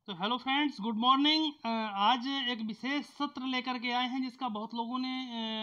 तो hello friends, good morning. आज एक विशेष सत्र लेकर के आए हैं जिसका बहुत लोगों ने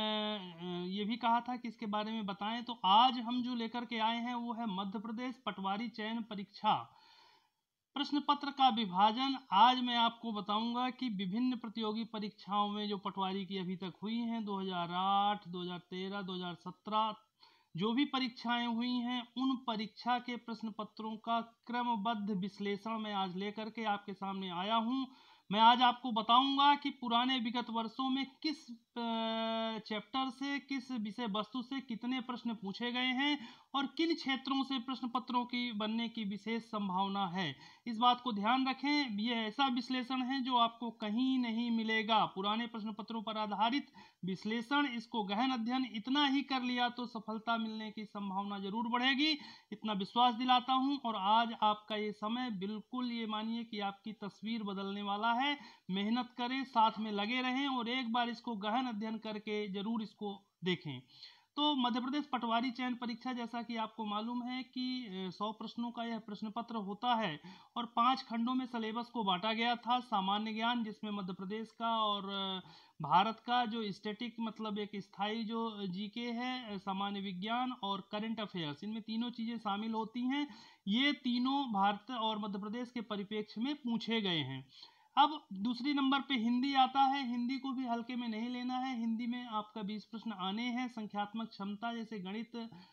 ये भी कहा था कि इसके बारे में बताएं। तो आज हम जो लेकर के आए हैं वो है मध्य प्रदेश पटवारी चयन परीक्षा प्रश्न पत्र का विभाजन। आज मैं आपको बताऊंगा कि विभिन्न प्रतियोगी परीक्षाओं में जो पटवारी की अभी तक हुई हैं 2008, 2013, 2017 जो भी परीक्षाएं हुई हैं उन परीक्षा के प्रश्न पत्रों का क्रमबद्ध विश्लेषण मैं आज लेकर के आपके सामने आया हूं। मैं आज आपको बताऊंगा कि पुराने विगत वर्षों में किस चैप्टर से, किस विषय वस्तु से कितने प्रश्न पूछे गए हैं और किन क्षेत्रों से प्रश्न पत्रों की बनने की विशेष संभावना है। इस बात को ध्यान रखें, यह ऐसा विश्लेषण है जो आपको कहीं नहीं मिलेगा। पुराने प्रश्न पत्रों पर आधारित विश्लेषण, इसको गहन अध्ययन इतना ही कर लिया तो सफलता मिलने की संभावना जरूर बढ़ेगी, इतना विश्वास दिलाता हूं। और आज आपका ये समय बिल्कुल ये मानिए कि आपकी तस्वीर बदलने वाला है। मेहनत करें, साथ में लगे रहें और एक बार इसको गहन अध्ययन करके जरूर इसको देखें। तो मध्य प्रदेश पटवारी चयन परीक्षा, जैसा कि आपको मालूम है कि 100 प्रश्नों का यह प्रश्न पत्र होता है और 5 खंडों में सिलेबस को बांटा गया था। सामान्य ज्ञान, जिसमें मध्य प्रदेश का और भारत का जो स्टैटिक मतलब एक स्थायी जो जीके है, सामान्य विज्ञान और करंट अफेयर्स, इनमें तीनों चीजें शामिल होती हैं। ये तीनों भारत और मध्य प्रदेश के परिप्रेक्ष्य में पूछे गए हैं। अब दूसरी नंबर पे हिंदी आता है। हिंदी को भी हल्के में नहीं लेना है। हिंदी में आपका 20 प्रश्न आने हैं। संख्यात्मक क्षमता जैसे गणित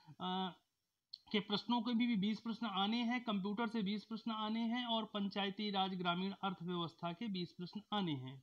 के प्रश्नों के भी 20 प्रश्न आने हैं। कंप्यूटर से 20 प्रश्न आने हैं और पंचायती राज ग्रामीण अर्थव्यवस्था के 20 प्रश्न आने हैं।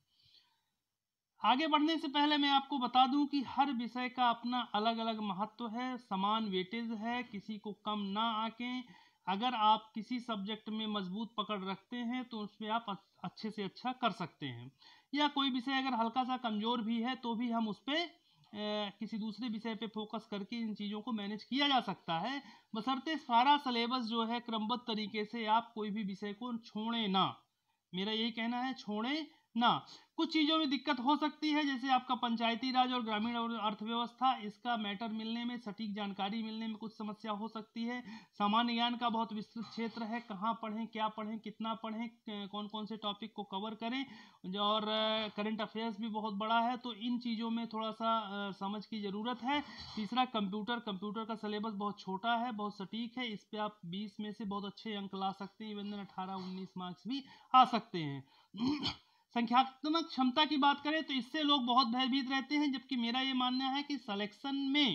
आगे बढ़ने से पहले मैं आपको बता दूं कि हर विषय का अपना अलग अलग महत्व है, समान वेटेज है, किसी को कम ना आंकें। अगर आप किसी सब्जेक्ट में मजबूत पकड़ रखते हैं तो उसमें आप अच्छे से अच्छा कर सकते हैं, या कोई विषय अगर हल्का सा कमजोर भी है तो भी हम उस पर किसी दूसरे विषय पे फोकस करके इन चीज़ों को मैनेज किया जा सकता है, बशर्ते सारा सिलेबस जो है क्रमबद्ध तरीके से आप कोई भी विषय को छोड़ें ना। मेरा यही कहना है, छोड़ें ना। कुछ चीज़ों में दिक्कत हो सकती है, जैसे आपका पंचायती राज और ग्रामीण अर्थव्यवस्था, इसका मैटर मिलने में, सटीक जानकारी मिलने में कुछ समस्या हो सकती है। सामान्य ज्ञान का बहुत विस्तृत क्षेत्र है, कहाँ पढ़ें, क्या पढ़ें, कितना पढ़ें, कौन कौन से टॉपिक को कवर करें, और करंट अफेयर्स भी बहुत बड़ा है, तो इन चीज़ों में थोड़ा सा समझ की ज़रूरत है। तीसरा, कंप्यूटर का सिलेबस बहुत छोटा है, बहुत सटीक है, इस पर आप 20 में से बहुत अच्छे अंक ला सकते हैं, इवन 18-19 मार्क्स भी आ सकते हैं। संख्यात्मक क्षमता की बात करें तो इससे लोग बहुत भयभीत रहते हैं, जबकि मेरा ये मानना है कि सिलेक्शन में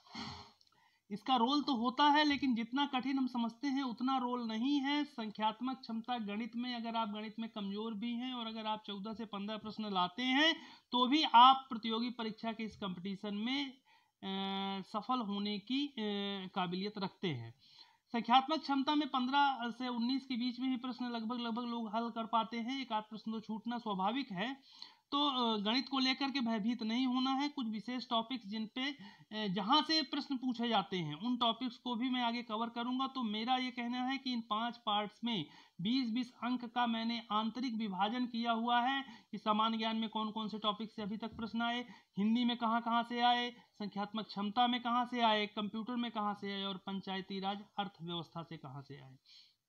इसका रोल तो होता है, लेकिन जितना कठिन हम समझते हैं उतना रोल नहीं है। संख्यात्मक क्षमता गणित में, अगर आप गणित में कमजोर भी हैं और अगर आप 14 से 15 प्रश्न लाते हैं तो भी आप प्रतियोगी परीक्षा के इस कंपटीशन में सफल होने की काबिलियत रखते हैं। संख्यात्मक क्षमता में 15 से 19 के बीच में ही प्रश्न लगभग लोग हल कर पाते हैं, एक आध प्रश्न तो छूटना स्वाभाविक है। तो गणित को लेकर के भयभीत नहीं होना है। कुछ विशेष टॉपिक्स जिन पे जहां से प्रश्न पूछे जाते हैं उन टॉपिक्स को भी मैं आगे कवर करूंगा। तो मेरा ये कहना है कि इन 5 पार्ट्स में 20-20 अंक का मैंने आंतरिक विभाजन किया हुआ है कि सामान्य ज्ञान में कौन कौन से टॉपिक से अभी तक प्रश्न आए, हिंदी में कहाँ कहाँ से आए, संख्यात्मक क्षमता में कहाँ से आए, कंप्यूटर में कहाँ से आए और पंचायती राज अर्थव्यवस्था से कहाँ से आए।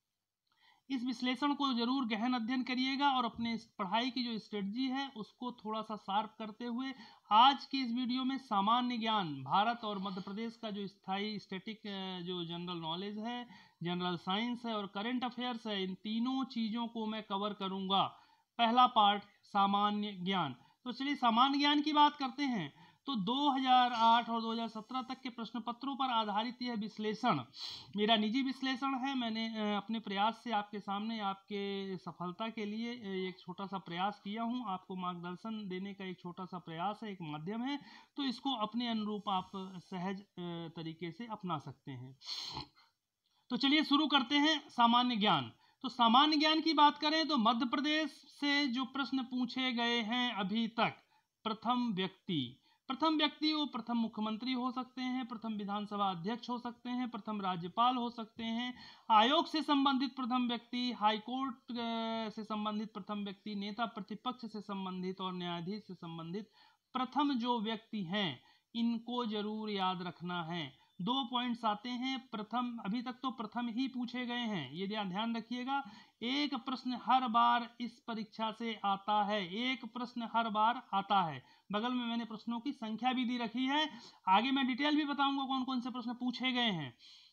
इस विश्लेषण को जरूर गहन अध्ययन करिएगा और अपने पढ़ाई की जो स्ट्रेटजी है उसको थोड़ा सा शार्प करते हुए आज की इस वीडियो में सामान्य ज्ञान, भारत और मध्य प्रदेश का जो स्थायी स्टैटिक जो जनरल नॉलेज है, जनरल साइंस है और करंट अफेयर्स है, इन तीनों चीज़ों को मैं कवर करूंगा। पहला पार्ट सामान्य ज्ञान। तो चलिए सामान्य ज्ञान की बात करते हैं। तो 2008 और 2017 तक के प्रश्न पत्रों पर आधारित यह विश्लेषण मेरा निजी विश्लेषण है। मैंने अपने प्रयास से आपके सामने आपके सफलता के लिए एक छोटा सा प्रयास किया हूं, आपको मार्गदर्शन देने का एक छोटा सा प्रयास है, एक माध्यम है, तो इसको अपने अनुरूप आप सहज तरीके से अपना सकते हैं। तो चलिए शुरू करते हैं सामान्य ज्ञान। तो सामान्य ज्ञान की बात करें तो मध्य प्रदेश से जो प्रश्न पूछे गए हैं अभी तक, प्रथम व्यक्ति वो प्रथम मुख्यमंत्री हो सकते हैं, प्रथम विधानसभा अध्यक्ष हो सकते हैं, प्रथम राज्यपाल हो सकते हैं, आयोग से संबंधित प्रथम व्यक्ति, हाईकोर्ट से संबंधित प्रथम व्यक्ति, नेता प्रतिपक्ष से संबंधित और न्यायाधीश से संबंधित प्रथम जो व्यक्ति हैं, इनको जरूर याद रखना है। 2 पॉइंट्स आते हैं। प्रथम, अभी तक तो प्रथम ही पूछे गए हैं, ये ध्यान रखिएगा। एक प्रश्न हर बार इस परीक्षा से आता है, एक प्रश्न हर बार आता है। बगल में मैंने प्रश्नों की संख्या भी दी रखी है, आगे मैं डिटेल भी बताऊंगा कौन कौन से प्रश्न पूछे गए हैं।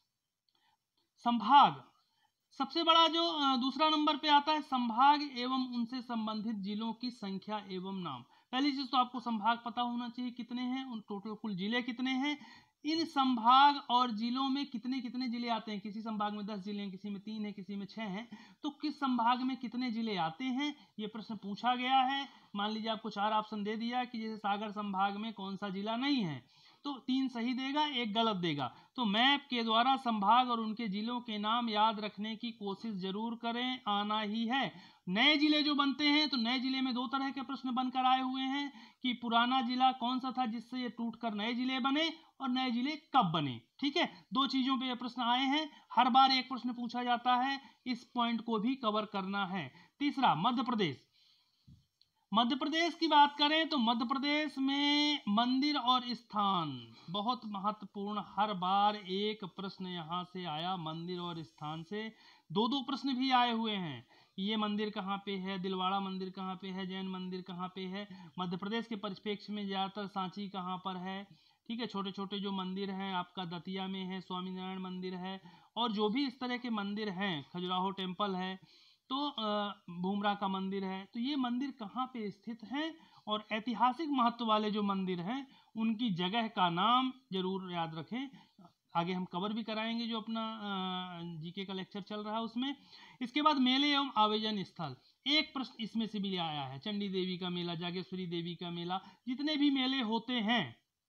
संभाग, सबसे बड़ा जो दूसरा नंबर पे आता है, संभाग एवं उनसे संबंधित जिलों की संख्या एवं नाम। पहली चीज तो आपको संभाग पता होना चाहिए कितने हैं, उन टोटल कुल जिले कितने हैं, इन संभाग और जिलों में कितने कितने जिले आते हैं। किसी संभाग में 10 जिले हैं, किसी में 3 है, किसी में 6 हैं, तो किस संभाग में कितने जिले आते हैं ये प्रश्न पूछा गया है। मान लीजिए आपको 4 ऑप्शन दे दिया कि जैसे सागर संभाग में कौन सा जिला नहीं है, तो 3 सही देगा, 1 गलत देगा। तो मैप के द्वारा संभाग और उनके जिलों के नाम याद रखने की कोशिश जरूर करें, आना ही है। नए जिले जो बनते हैं तो नए जिले में 2 तरह के प्रश्न बनकर आए हुए हैं कि पुराना जिला कौन सा था जिससे ये टूटकर नए जिले बने, और नए जिले कब बने। ठीक है, 2 चीजों पे ये प्रश्न आए हैं, हर बार एक प्रश्न पूछा जाता है, इस पॉइंट को भी कवर करना है। तीसरा, मध्य प्रदेश। मध्य प्रदेश की बात करें तो मध्य प्रदेश में मंदिर और स्थान बहुत महत्वपूर्ण, हर बार एक प्रश्न यहां से आया मंदिर और स्थान से। 2 प्रश्न भी आए हुए हैं, ये मंदिर कहाँ पे है, दिलवाड़ा मंदिर कहाँ पे है, जैन मंदिर कहाँ पे है। मध्य प्रदेश के परिप्रेक्ष्य में ज्यादातर सांची कहाँ पर है। ठीक है, छोटे छोटे जो मंदिर हैं आपका दतिया में है, स्वामीनारायण मंदिर है, और जो भी इस तरह के मंदिर हैं, खजुराहो टेम्पल है, तो भूमरा का मंदिर है, तो ये मंदिर कहाँ पे स्थित हैं, और ऐतिहासिक महत्व वाले जो मंदिर हैं उनकी जगह का नाम जरूर याद रखें। आगे हम कवर भी कराएंगे जो अपना जीके का लेक्चर चल रहा है उसमें। इसके बाद मेले एवं आयोजन स्थल, एक प्रश्न इसमें से भी आया है, चंडी देवी का मेला, जागेश्वरी देवी का मेला, जितने भी मेले होते हैं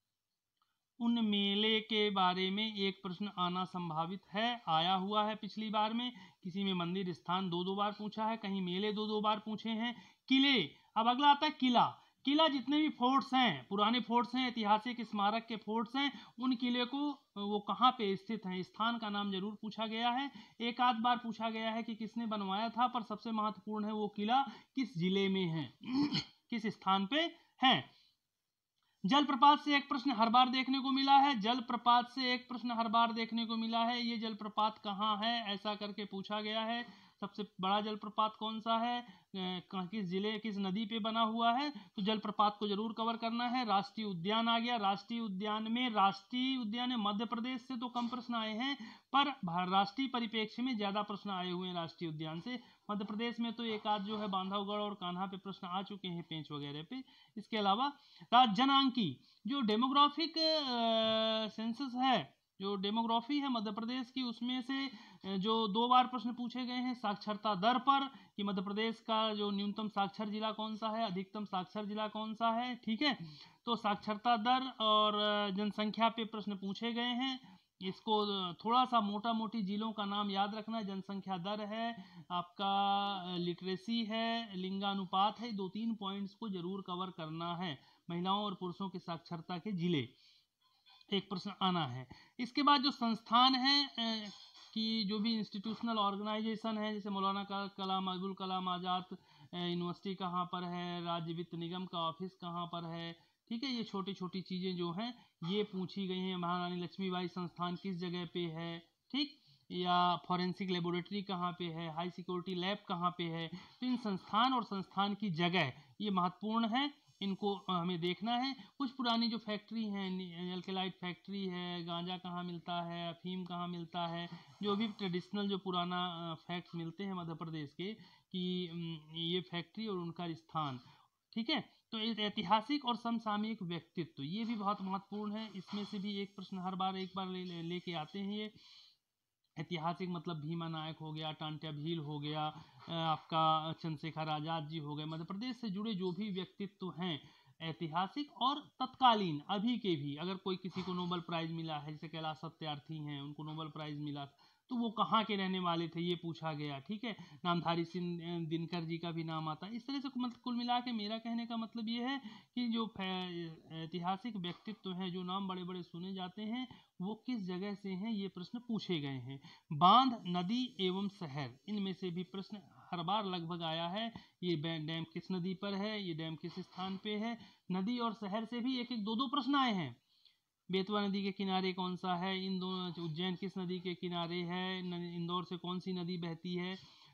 उन मेले के बारे में एक प्रश्न आना संभावित है, आया हुआ है पिछली बार में। किसी में मंदिर स्थान 2 बार पूछा है, कहीं मेले 2 बार पूछे हैं। किले, अब अगला आता है किला। किला जितने भी फोर्ट्स हैं, पुराने फोर्ट्स हैं, ऐतिहासिक स्मारक के फोर्ट्स हैं, उन किले को वो कहाँ पे स्थित हैं, स्थान का नाम जरूर पूछा गया है। एक आध बार पूछा गया है कि किसने बनवाया था, पर सबसे महत्वपूर्ण है वो किला किस जिले में है किस स्थान पे है। जलप्रपात से एक प्रश्न हर बार देखने को मिला है, जलप्रपात से एक प्रश्न हर बार देखने को मिला है, ये जलप्रपात कहाँ है ऐसा करके पूछा गया है। सबसे बड़ा जलप्रपात कौन सा है, किस जिले किस नदी पे बना हुआ है, तो जलप्रपात को जरूर कवर करना है। राष्ट्रीय उद्यान आ गया, राष्ट्रीय उद्यान में मध्य प्रदेश से तो कम प्रश्न आए हैं, पर राष्ट्रीय परिप्रेक्ष्य में ज्यादा प्रश्न आए हुए हैं राष्ट्रीय उद्यान से। मध्य प्रदेश में तो एक आध जो है बांधवगढ़ और कान्हा पे प्रश्न आ चुके हैं, पेंच वगैरह पे। इसके अलावा जनआंकी, जो डेमोग्राफिक सेंसस है, जो डेमोग्राफी है मध्य प्रदेश की, उसमें से जो 2 बार प्रश्न पूछे गए हैं साक्षरता दर पर, कि मध्य प्रदेश का जो न्यूनतम साक्षर जिला कौन सा है, अधिकतम साक्षर जिला कौन सा है। ठीक है, तो साक्षरता दर और जनसंख्या पे प्रश्न पूछे गए हैं। इसको थोड़ा सा मोटा मोटी जिलों का नाम याद रखना है, जनसंख्या दर है आपका, लिटरेसी है, लिंगानुपात है, 2-3 पॉइंट्स को जरूर कवर करना है। महिलाओं और पुरुषों की साक्षरता के जिले, एक प्रश्न आना है। इसके बाद जो संस्थान है कि जो भी इंस्टीट्यूशनल ऑर्गेनाइजेशन है, जैसे मौलाना कलाम अब्दुल कलाम आज़ाद यूनिवर्सिटी कहाँ पर है, राज्य वित्त निगम का ऑफिस कहाँ पर है। ठीक है, ये छोटी छोटी चीज़ें जो हैं ये पूछी गई हैं। महारानी लक्ष्मीबाई संस्थान किस जगह पे है, ठीक, या फॉरेंसिक लेबोरेटरी कहाँ पे है, हाई सिक्योरिटी लैब कहाँ पे है। तो इन संस्थान और संस्थान की जगह ये महत्वपूर्ण है, इनको हमें देखना है। कुछ पुरानी जो फैक्ट्री हैं, एल्केलाइट फैक्ट्री है, गांजा कहाँ मिलता है, अफीम कहाँ मिलता है, जो भी ट्रेडिशनल जो पुराना फैक्ट्स मिलते हैं मध्य प्रदेश के, कि ये फैक्ट्री और उनका स्थान। ठीक है, तो ऐतिहासिक और समसामयिक व्यक्तित्व ये भी बहुत महत्वपूर्ण है, इसमें से भी एक प्रश्न हर बार एक बार लेके आते हैं ये। ऐतिहासिक मतलब भीमा नायक हो गया, टांट्या भील हो गया, आपका चंद्रशेखर आजाद जी हो गए। मध्य प्रदेश से जुड़े जो भी व्यक्तित्व हैं ऐतिहासिक और तत्कालीन अभी के भी, अगर कोई किसी को नोबेल प्राइज मिला है, जैसे कैलाश सत्यार्थी हैं उनको नोबेल प्राइज मिला, तो वो कहाँ के रहने वाले थे ये पूछा गया। ठीक है, नामधारी सिंह दिनकर जी का भी नाम आता है। इस तरह से कुल मिला के मेरा कहने का मतलब ये है कि जो ऐतिहासिक व्यक्तित्व हैं, जो नाम बड़े बड़े सुने जाते हैं, वो किस जगह से हैं ये प्रश्न पूछे गए हैं। बांध, नदी एवं शहर, इनमें से भी प्रश्न हर बार लगभग आया है। ये डैम किस नदी पर है, ये डैम किस स्थान पे है। नदी और शहर से भी एक एक 2-2 प्रश्न आए हैं। बेतवा नदी के किनारे कौन सा है, इन दोनों, उज्जैन किस नदी के किनारे है, इंदौर से कौन सी नदी बहती है।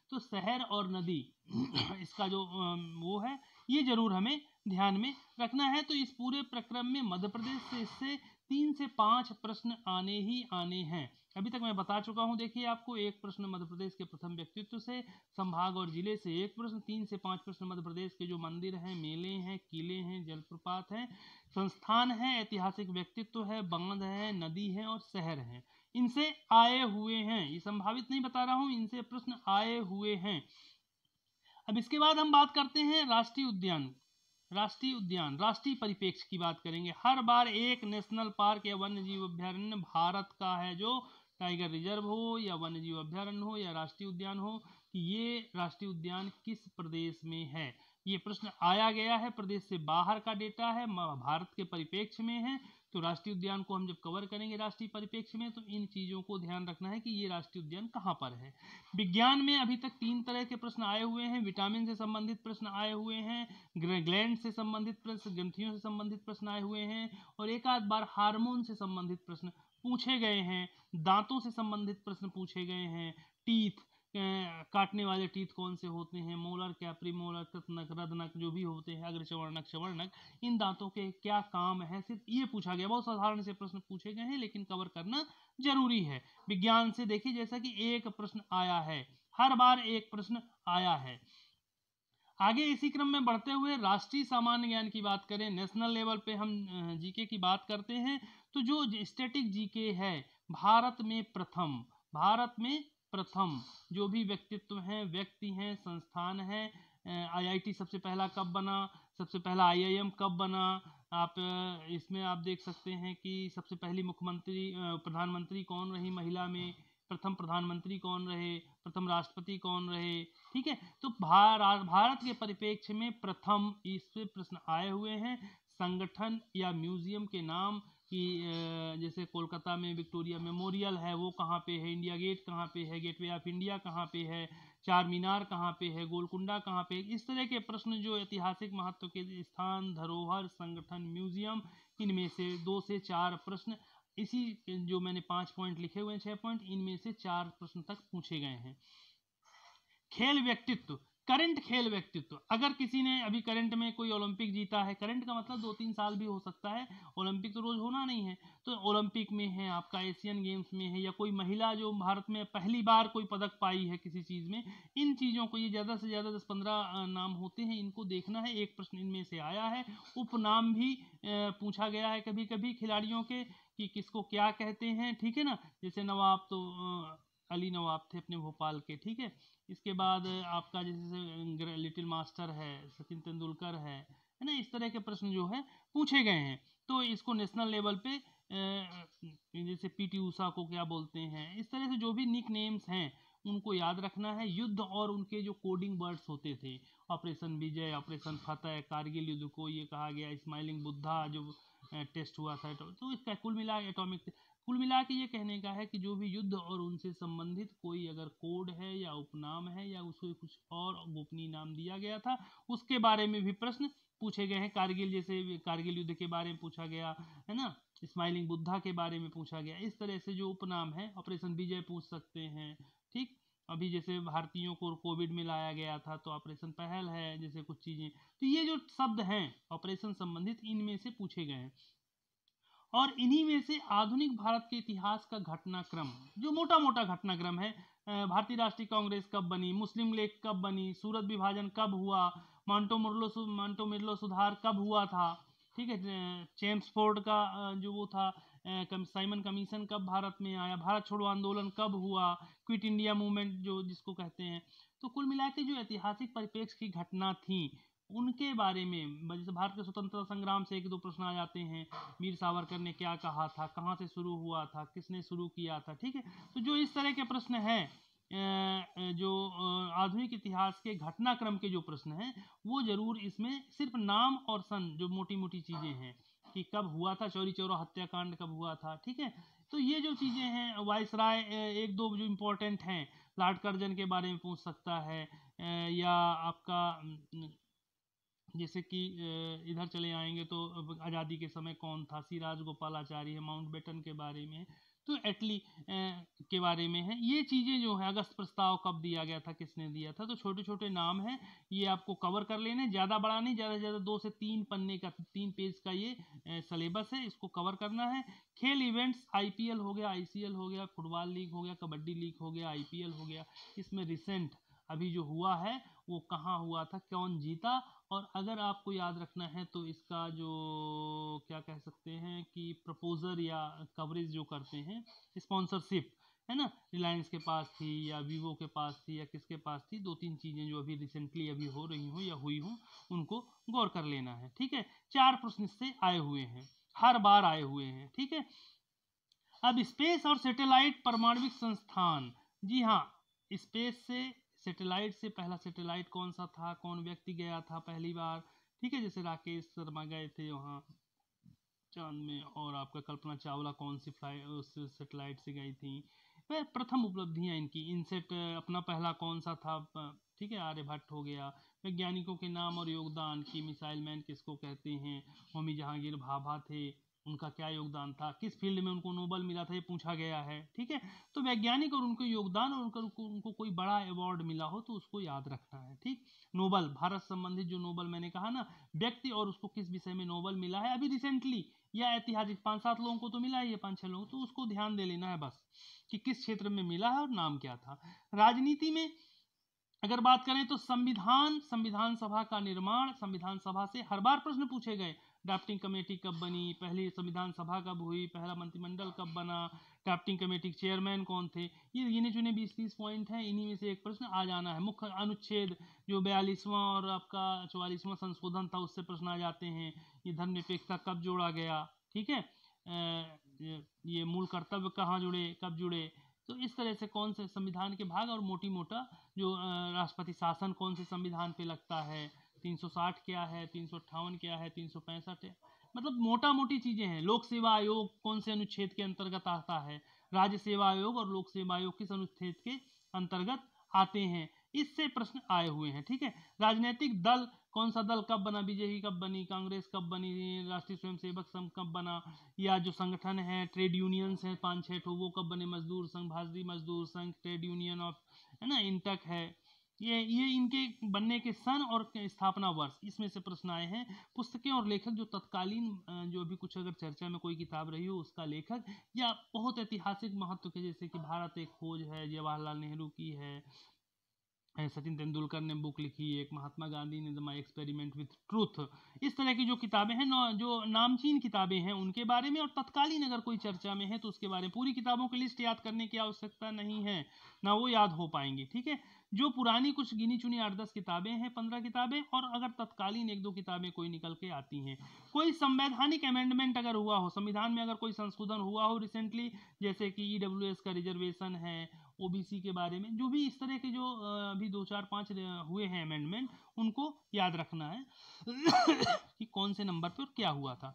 तो शहर और नदी इसका जो वो है, ये जरूर हमें ध्यान में रखना है। तो इस पूरे प्रक्रम में मध्य प्रदेश से इससे 3 से 5 प्रश्न आने ही आने हैं। अभी तक मैं बता चुका हूं, देखिए आपको एक प्रश्न मध्य प्रदेश के प्रथम व्यक्तित्व से, संभाग और जिले से एक प्रश्न, 3 से 5 प्रश्न मध्य प्रदेश के जो मंदिर हैं, मेले हैं, किले हैं, जलप्रपात हैं, संस्थान है, ऐतिहासिक व्यक्तित्व है, बांध है, नदी है और शहर है, इनसे आए हुए हैं। ये संभावित नहीं बता रहा हूं, इनसे प्रश्न आए हुए हैं। अब इसके बाद हम बात करते हैं राष्ट्रीय उद्यान। राष्ट्रीय परिप्रेक्ष्य की बात करेंगे। हर बार एक नेशनल पार्क या वन्य जीव अभ्यारण्य भारत का है, जो टाइगर रिजर्व हो या वन्य जीव अभ्यारण्य हो या राष्ट्रीय उद्यान हो, कि ये राष्ट्रीय उद्यान किस प्रदेश में है। ये प्रश्न आया गया है, प्रदेश से बाहर का डेटा है, भारत के परिप्रेक्ष्य में है। तो राष्ट्रीय उद्यान को हम जब कवर करेंगे राष्ट्रीय परिप्रेक्ष्य में, तो इन चीज़ों को ध्यान रखना है कि ये राष्ट्रीय उद्यान कहाँ पर है। विज्ञान में अभी तक 3 तरह के प्रश्न आए हुए हैं। विटामिन से संबंधित प्रश्न आए हुए हैं, ग्लैंड से संबंधित प्रश्न, ग्रंथियों से संबंधित प्रश्न आए हुए हैं, और एक आध बार हार्मोन से संबंधित प्रश्न पूछे गए हैं। दांतों से संबंधित प्रश्न पूछे गए हैं। टीथ, काटने वाले टीथ कौन से होते हैं, मोलर क्या, प्रीमोलर, कृतनक, रदनक जो भी होते हैं, अग्रचवर्णक, चवर्णक, इन दांतों के क्या काम है, सिर्फ ये पूछा गया। बहुत साधारण से प्रश्न पूछे गए हैं, लेकिन कवर करना जरूरी है। विज्ञान से देखिए, जैसा कि एक प्रश्न आया है, हर बार एक प्रश्न आया है। आगे इसी क्रम में बढ़ते हुए राष्ट्रीय सामान्य ज्ञान की बात करें, नेशनल लेवल पे हम जीके की बात करते हैं, तो जो स्टैटिक जीके है, भारत में प्रथम जो भी व्यक्तित्व हैं, व्यक्ति हैं, संस्थान है, आईआईटी सबसे पहला कब बना, सबसे पहला आईआईएम कब बना, आप इसमें आप देख सकते हैं कि सबसे पहली प्रधानमंत्री कौन रही महिला में, प्रथम प्रधानमंत्री कौन रहे, प्रथम राष्ट्रपति कौन रहे, ठीक है। तो भारत के परिप्रेक्ष्य में प्रथम इस पे प्रश्न आए हुए हैं। संगठन या म्यूजियम के नाम कि जैसे कोलकाता में विक्टोरिया मेमोरियल है, वो कहाँ पे है, इंडिया गेट कहाँ पे है, गेटवे ऑफ इंडिया कहाँ पे है, चार मीनार कहाँ पे है, गोलकुंडा कहाँ पे है, इस तरह के प्रश्न जो ऐतिहासिक महत्व के स्थान, धरोहर, संगठन, म्यूजियम, इनमें से 2 से 4 प्रश्न, इसी जो मैंने 5 पॉइंट लिखे हुए हैं, 6 पॉइंट, इनमें से 4 प्रश्न तक पूछे गए हैं। खेल व्यक्तित्व, करंट खेल व्यक्तित्व, अगर किसी ने अभी करंट में कोई ओलंपिक जीता है, करंट का मतलब 2-3 साल भी हो सकता है, ओलंपिक तो रोज होना नहीं है, तो ओलंपिक में है, आपका एशियन गेम्स में है, या कोई महिला जो भारत में पहली बार कोई पदक पाई है किसी चीज में, इन चीजों को, ये ज्यादा से ज्यादा 10-15 नाम होते हैं, इनको देखना है। एक प्रश्न इनमें से आया है। उपनाम भी पूछा गया है कभी कभी खिलाड़ियों के, कि किसको क्या कहते हैं, ठीक है ना। जैसे नवाब तो अली नवाब थे अपने भोपाल के, ठीक है। इसके बाद आपका जैसे लिटिल मास्टर है, सचिन तेंदुलकर है ना, इस तरह के प्रश्न जो है पूछे गए हैं। तो इसको नेशनल लेवल पे जैसे पीटी उषा को क्या बोलते हैं, इस तरह से जो भी निक नेम्स हैं उनको याद रखना है। युद्ध और उनके जो कोडिंग वर्ड्स होते थे, ऑपरेशन विजय, ऑपरेशन फतेह, कारगिल युद्ध को ये कहा गया, स्माइलिंग बुद्धा जो टेस्ट हुआ था, तो इसका कुल मिला के ये कहने का है कि जो भी युद्ध और उनसे संबंधित कोई अगर कोड है या उपनाम है या उसको कुछ और गोपनीय नाम दिया गया था, उसके बारे में भी प्रश्न पूछे गए हैं। कारगिल युद्ध के बारे में पूछा गया है ना, स्माइलिंग बुद्धा के बारे में पूछा गया। इस तरह से जो उपनाम है, ऑपरेशन विजय पूछ सकते हैं, ठीक। अभी जैसे भारतीयों को कोविड में लाया गया था, तो ऑपरेशन पहल है, जैसे कुछ चीजें, तो ये जो शब्द हैं ऑपरेशन संबंधित, इनमें से पूछे गए हैं। और इन्हीं में से आधुनिक भारत के इतिहास का घटनाक्रम, जो मोटा मोटा घटनाक्रम है, भारतीय राष्ट्रीय कांग्रेस कब बनी, मुस्लिम लीग कब बनी, सूरत विभाजन कब हुआ, मांटो-मोर्लो सुधार कब हुआ था, ठीक है, चेम्सफोर्ड का जो वो था, साइमन कमीशन कब भारत में आया, भारत छोड़ो आंदोलन कब हुआ, क्विट इंडिया मूवमेंट जो जिसको कहते हैं। तो कुल मिला के जो ऐतिहासिक परिप्रेक्ष्य की घटना थी, उनके बारे में, जैसे भारत के स्वतंत्रता संग्राम से 1-2 प्रश्न आ जाते हैं, वीर सावरकर ने क्या कहा था, कहाँ से शुरू हुआ था, किसने शुरू किया था, ठीक है। तो जो इस तरह के प्रश्न हैं, जो आधुनिक इतिहास के घटनाक्रम के जो प्रश्न हैं, वो जरूर इसमें सिर्फ नाम और सन, जो मोटी मोटी चीजें हैं कि कब हुआ था, चौरी चौरा हत्याकांड कब हुआ था, ठीक है। तो ये जो चीजें हैं, वायसराय 1-2 जो इम्पोर्टेंट हैं, लॉर्ड कर्जन के बारे में पूछ सकता है, या आपका जैसे कि इधर चले आएंगे तो आज़ादी के समय कौन था, सी राजगोपालाचारी है, माउंटबेटन के बारे में। तो एटली के बारे में है। ये चीज़ें जो है, अगस्त प्रस्ताव कब दिया गया था, किसने दिया था, तो छोटे छोटे नाम हैं, ये आपको कवर कर लेना है। ज़्यादा बड़ा नहीं, ज़्यादा से ज़्यादा 2 से 3 पन्ने का, 3 पेज का ये सिलेबस है, इसको कवर करना है। खेल इवेंट्स, IPL हो गया, ICL हो गया, फुटबॉल लीग हो गया, कबड्डी लीग हो गया, IPL हो गया, इसमें रिसेंट अभी जो हुआ है वो कहाँ हुआ था, कौन जीता, और अगर आपको याद रखना है तो इसका जो क्या कह सकते हैं कि प्रपोजर या कवरेज जो करते हैं, स्पॉन्सरशिप है ना, रिलायंस के पास थी या वीवो के पास थी या किसके पास थी, 2-3 चीज़ें जो अभी रिसेंटली अभी हो रही हूँ या हुई हूँ, उनको गौर कर लेना है। ठीक है, 4 प्रश्न इससे आए हुए हैं, हर बार आए हुए हैं। ठीक है, अब स्पेस और सैटेलाइट परमाणविक संस्थान, जी हाँ, स्पेस से, सैटेलाइट से, पहला सैटेलाइट कौन सा था, कौन व्यक्ति गया था पहली बार, ठीक है, जैसे राकेश शर्मा गए थे वहाँ चांद में, और आपका कल्पना चावला कौन सी फ्लाई उस सैटेलाइट से गई थी, वह प्रथम उपलब्धियां इनकी। इनसेट अपना पहला कौन सा था, ठीक है, आर्यभट्ट हो गया। वैज्ञानिकों के नाम और योगदान की, मिसाइल मैन किसको कहते हैं, होमी जहांगीर भाभा थे, उनका क्या योगदान था, किस फील्ड में उनको नोबल मिला था, ये पूछा गया है। ठीक है, तो वैज्ञानिक और उनके योगदान, और उनको कोई बड़ा अवार्ड मिला हो तो उसको याद रखना है। ठीक, नोबल, भारत संबंधित जो नोबल मैंने कहा ना, व्यक्ति और उसको किस विषय में नोबल मिला है अभी रिसेंटली या ऐतिहासिक, 5-7 लोगों को तो मिला है, ये 5-6 लोगों, तो उसको ध्यान दे लेना है बस कि किस क्षेत्र में मिला है और नाम क्या था। राजनीति में अगर बात करें तो संविधान सभा का निर्माण, संविधान सभा से हर बार प्रश्न पूछे गए। ड्राफ्टिंग कमेटी कब बनी, पहली संविधान सभा कब हुई, पहला मंत्रिमंडल कब बना, ड्राफ्टिंग कमेटी के चेयरमैन कौन थे, ये गिने चुने 20-30 पॉइंट हैं, इन्हीं में से एक प्रश्न आ जाना है। मुख्य अनुच्छेद जो 42वां और आपका 44वां संशोधन था, उससे प्रश्न आ जाते हैं। ये धर्मनिरपेक्षता कब जोड़ा गया, ठीक है, ये मूल कर्तव्य कहाँ जुड़े, कब जुड़े, तो इस तरह से कौन से संविधान के भाग, और मोटी मोटा जो राष्ट्रपति शासन कौन से संविधान पे लगता है, 360 क्या है, 358 क्या है, 365 है, मतलब मोटा मोटी चीजें हैं। लोक सेवा आयोग कौन से अनुच्छेद के अंतर्गत आता है, राज्य सेवा आयोग और लोक सेवा आयोग किस अनुच्छेद के अंतर्गत आते हैं, इससे प्रश्न आए हुए हैं। ठीक है, राजनीतिक दल, कौन सा दल कब बना, बीजेपी कब बनी, कांग्रेस कब बनी, राष्ट्रीय स्वयंसेवक संघ कब बना, या जो संगठन है ट्रेड यूनियंस हैं 5-6 ठो, वो कब बने, मजदूर संघ, भारतीय मजदूर संघ, ट्रेड यूनियन ऑफ, है ना, इंटक है, ये इनके बनने के सन और स्थापना वर्ष, इसमें से प्रश्न आए हैं। पुस्तकें और लेखक, जो तत्कालीन जो अभी कुछ अगर चर्चा में कोई किताब रही हो उसका लेखक, या बहुत ऐतिहासिक महत्व के, जैसे कि भारत एक खोज है, जवाहरलाल नेहरू की है, सचिन तेंदुलकर ने बुक लिखी एक, महात्मा गांधी ने the my experiment with truth, इस तरह की जो किताबें हैं, जो नामचीन किताबें हैं उनके बारे में, और तत्कालीन अगर कोई चर्चा में है तो उसके बारे में। पूरी किताबों की लिस्ट याद करने की आवश्यकता नहीं है, ना वो याद हो पाएंगी। ठीक है, जो पुरानी कुछ गिनी चुनी 8-10 किताबें हैं, 15 किताबें, और अगर तत्कालीन 1-2 किताबें कोई निकल के आती हैं। कोई संवैधानिक अमेंडमेंट अगर हुआ हो, संविधान में अगर कोई संशोधन हुआ हो रिसेंटली, जैसे कि EWS का रिजर्वेशन है, OBC के बारे में, जो भी इस तरह के जो अभी 2-4-5 हुए हैं अमेंडमेंट, उनको याद रखना है कि कौन से नंबर पे और क्या हुआ था।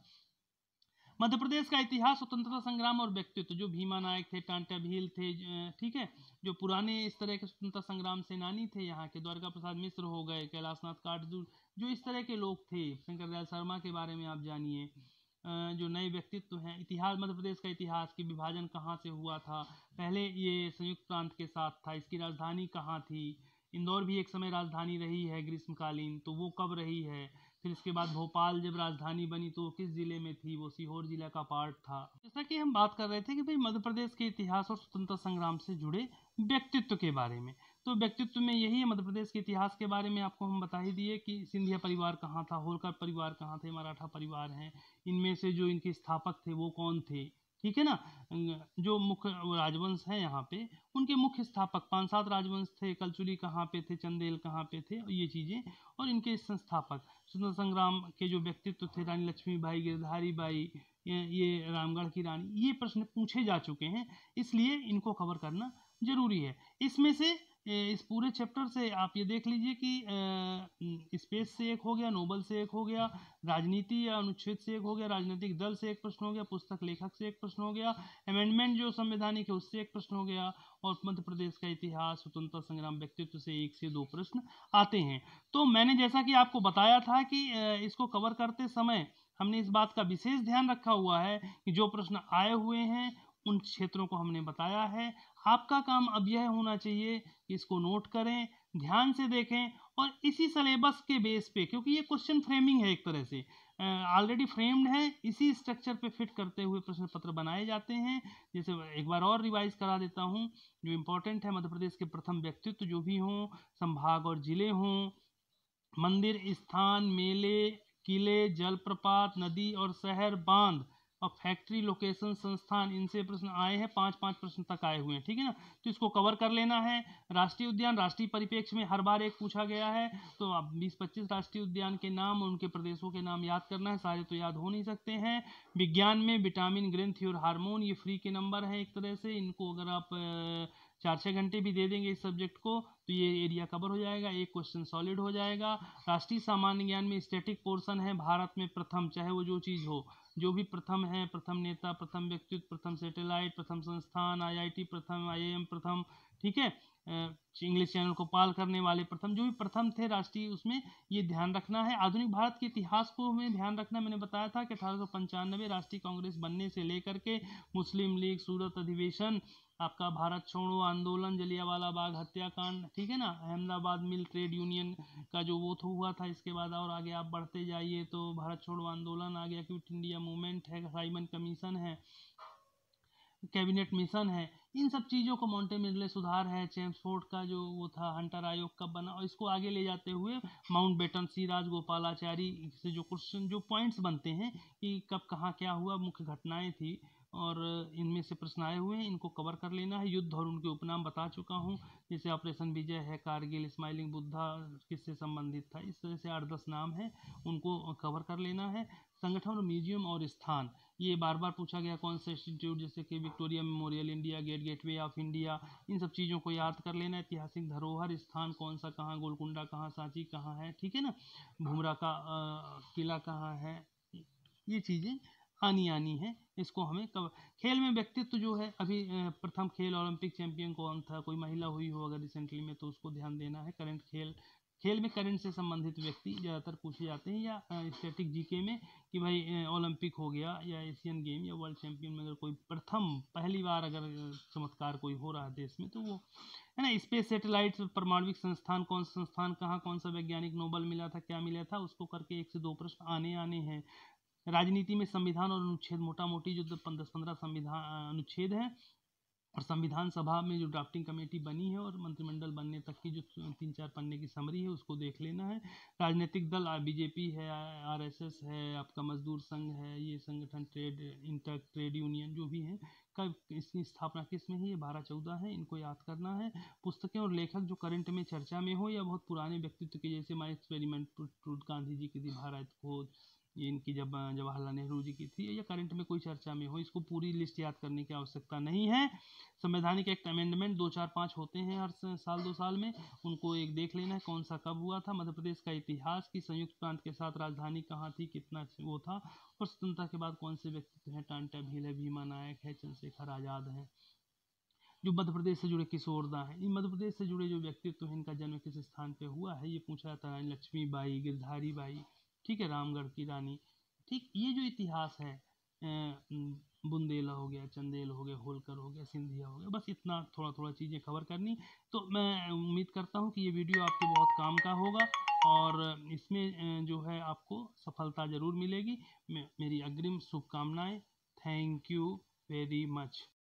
मध्य प्रदेश का इतिहास, स्वतंत्रता संग्राम और व्यक्तित्व, जो भीमा नायक थे, टांटा भील थे, ठीक है, जो पुराने इस तरह के स्वतंत्रता संग्राम सेनानी थे यहाँ के, द्वारका प्रसाद मिश्र हो गए, कैलाशनाथ काटजू, जो इस तरह के लोग थे, शंकर दयाल शर्मा के बारे में आप जानिए। जो नए व्यक्तित्व हैं, इतिहास, मध्य प्रदेश का इतिहास की विभाजन कहाँ से हुआ था, पहले ये संयुक्त प्रांत के साथ था, इसकी राजधानी कहाँ थी, इंदौर भी एक समय राजधानी रही है ग्रीष्मकालीन, तो वो कब रही है, फिर इसके बाद भोपाल जब राजधानी बनी तो किस जिले में थी, वो सीहोर जिला का पार्ट था। जैसा कि हम बात कर रहे थे कि भाई मध्य प्रदेश के इतिहास और स्वतंत्रता संग्राम से जुड़े व्यक्तित्व के बारे में, तो व्यक्तित्व में यही है, मध्य प्रदेश के इतिहास के बारे में आपको हम बता ही दिए कि सिंधिया परिवार कहाँ था, होलकर परिवार कहाँ थे, मराठा परिवार हैं, इनमें से जो इनके स्थापक थे वो कौन थे, ठीक है ना, जो मुख्य राजवंश हैं यहाँ पे, उनके मुख्य स्थापक 5-7 राजवंश थे, कलचुली कहाँ पे थे, चंदेल कहाँ पे थे, ये चीज़ें, और इनके संस्थापक, स्वतंत्रता संग्राम के जो व्यक्तित्व थे, रानी लक्ष्मीबाई, गिरधारी बाई, ये रामगढ़ की रानी, ये प्रश्न पूछे जा चुके हैं, इसलिए इनको कवर करना जरूरी है। इसमें से इस पूरे चैप्टर से आप ये देख लीजिए कि स्पेस से एक हो गया, नोबल से एक हो गया, राजनीति या अनुच्छेद से एक हो गया, राजनीतिक दल से एक प्रश्न हो गया, पुस्तक लेखक से एक प्रश्न हो गया, अमेंडमेंट जो संवैधानिक है उससे एक प्रश्न हो गया, और मध्य प्रदेश का इतिहास, स्वतंत्रता संग्राम, व्यक्तित्व से 1 से 2 प्रश्न आते हैं। तो मैंने जैसा कि आपको बताया था कि इसको कवर करते समय हमने इस बात का विशेष ध्यान रखा हुआ है कि जो प्रश्न आए हुए हैं उन क्षेत्रों को हमने बताया है। आपका काम अब यह होना चाहिए कि इसको नोट करें, ध्यान से देखें और इसी सिलेबस के बेस पे, क्योंकि ये क्वेश्चन फ्रेमिंग है एक तरह से, ऑलरेडी फ्रेम्ड है, इसी स्ट्रक्चर पे फिट करते हुए प्रश्न पत्र बनाए जाते हैं। जैसे एक बार और रिवाइज करा देता हूँ जो इम्पोर्टेंट है। मध्य प्रदेश के प्रथम व्यक्तित्व जो भी हों, संभाग और जिले हों, मंदिर, स्थान, मेले, किले, जलप्रपात, नदी और शहर, बांध और फैक्ट्री, लोकेशन, संस्थान, इनसे प्रश्न आए हैं। 5-5 प्रश्न तक आए हुए हैं, ठीक है ना। तो इसको कवर कर लेना है। राष्ट्रीय उद्यान राष्ट्रीय परिप्रेक्ष्य में हर बार एक पूछा गया है, तो अब 20-25 राष्ट्रीय उद्यान के नाम, उनके प्रदेशों के नाम याद करना है, सारे तो याद हो नहीं सकते हैं। विज्ञान में विटामिन, ग्रंथि और हार्मोन, ये फ्री के नंबर हैं एक तरह से। इनको अगर आप 4-6 घंटे भी दे देंगे इस सब्जेक्ट को तो ये एरिया कवर हो जाएगा, एक क्वेश्चन सॉलिड हो जाएगा। राष्ट्रीय सामान्य ज्ञान में स्टैटिक पोर्शन है, भारत में प्रथम, चाहे वो जो चीज़ हो, जो भी प्रथम है, प्रथम नेता, प्रथम व्यक्तित्व, प्रथम सैटेलाइट, प्रथम संस्थान, आईआईटी प्रथम, आईआईएम प्रथम, ठीक है, इंग्लिश चैनल को पाल करने वाले प्रथम, जो भी प्रथम थे राष्ट्रीय, उसमें ये ध्यान रखना है। आधुनिक भारत के इतिहास को हमें ध्यान रखना। मैंने बताया था कि 1895 राष्ट्रीय कांग्रेस बनने से लेकर के मुस्लिम लीग, सूरत अधिवेशन, आपका भारत छोड़ो आंदोलन, जलियांवाला बाग हत्याकांड, ठीक है ना, अहमदाबाद मिल ट्रेड यूनियन का जो वो हुआ था, इसके बाद और आगे आप बढ़ते जाइए तो भारत छोड़ो आंदोलन आ गया, क्विट इंडिया मूवमेंट है, साइमन कमीशन है, कैबिनेट मिशन है, इन सब चीज़ों को, मॉन्टेमिले सुधार है, चेम्सफोर्ड का जो वो था, हंटर आयोग कब बना, और इसको आगे ले जाते हुए माउंटबेटन, सी राजगोपालाचारी से जो क्वेश्चन, जो पॉइंट्स बनते हैं कि कब कहाँ क्या हुआ, मुख्य घटनाएं थी और इनमें से प्रश्न आए हुए हैं, इनको कवर कर लेना है। युद्ध और उनके उपनाम बता चुका हूँ, जैसे ऑपरेशन विजय है, कारगिल, स्माइलिंग बुद्धा किससे संबंधित था, इस तरह से 8-10 नाम है, उनको कवर कर लेना है। संगठन, म्यूजियम और स्थान, ये बार बार पूछा गया कौन सा इंस्टीट्यूट, जैसे कि Victoria memorial, India gate, gateway of India, इन सब चीज़ों को याद कर लेना। ऐतिहासिक धरोहर, स्थान कौन सा, कहाँ, गोलकुंडा कहाँ, सांची कहाँ है, ठीक है ना, भूमरा का किला कहाँ है, ये चीज़ें आनी है, इसको हमें कब। खेल में व्यक्तित्व जो है, अभी प्रथम खेल ओलंपिक चैंपियन कौन था, कोई महिला हुई हो अगर रिसेंटली में तो उसको ध्यान देना है। करंट खेल में करंट से संबंधित व्यक्ति ज़्यादातर पूछे जाते हैं, या स्टैटिक जीके में कि भाई ओलंपिक हो गया या एशियन गेम या वर्ल्ड चैंपियन में अगर कोई प्रथम पहली बार अगर चमत्कार कोई हो रहा है देश में तो वो है ना। स्पेस सैटेलाइट, परमाणविक संस्थान, कौन सा संस्थान कहाँ, कौन सा वैज्ञानिक नोबेल मिला था, क्या मिला था, उसको करके 1 से 2 प्रश्न आने हैं। राजनीति में संविधान और अनुच्छेद, मोटा मोटी जो 10-15 संविधान अनुच्छेद हैं, और संविधान सभा में जो ड्राफ्टिंग कमेटी बनी है और मंत्रिमंडल बनने तक की जो 3-4 पन्ने की समरी है, उसको देख लेना है। राजनीतिक दल, बीजेपी है, आरएसएस है, आपका मजदूर संघ है, ये संगठन, ट्रेड यूनियन जो भी है, कब इसकी स्थापना किस में है, ये 12-14 है, इनको याद करना है। पुस्तकें और लेखक जो करंट में चर्चा में हो या बहुत पुराने व्यक्तित्व के, जैसे my experiment truth, Gandhi ji की थी, भारत खोज, ये इनकी जब जवाहरलाल नेहरू जी की थी, या करंट में कोई चर्चा में हो, इसको पूरी लिस्ट याद करने की आवश्यकता नहीं है। संवैधानिक एक्ट अमेंडमेंट 2-4-5 होते हैं हर साल 2 साल में, उनको एक देख लेना है कौन सा कब हुआ था। मध्य प्रदेश का इतिहास की संयुक्त प्रांत के साथ राजधानी कहाँ थी, कितना वो था, और स्वतंत्रता के बाद कौन से व्यक्तित्व हैं, टांटा भील है, भीमा नायक है, चंद्रशेखर आजाद है। जो मध्य प्रदेश से जुड़े किशोरदा हैं, इन मध्य प्रदेश से जुड़े जो व्यक्तित्व हैं, इनका जन्म किस स्थान पे हुआ है, ये पूछा जाता है। लक्ष्मीबाई, गिरधारी बाई, ठीक है, रामगढ़ की रानी, ठीक। ये जो इतिहास है, बुंदेला हो गया, चंदेल हो गया, होलकर हो गया, सिंधिया हो गया, बस इतना थोड़ा थोड़ा चीज़ें कवर करनी। तो मैं उम्मीद करता हूँ कि ये वीडियो आपके बहुत काम का होगा और इसमें जो है आपको सफलता ज़रूर मिलेगी। मेरी अग्रिम शुभकामनाएं। Thank you very much.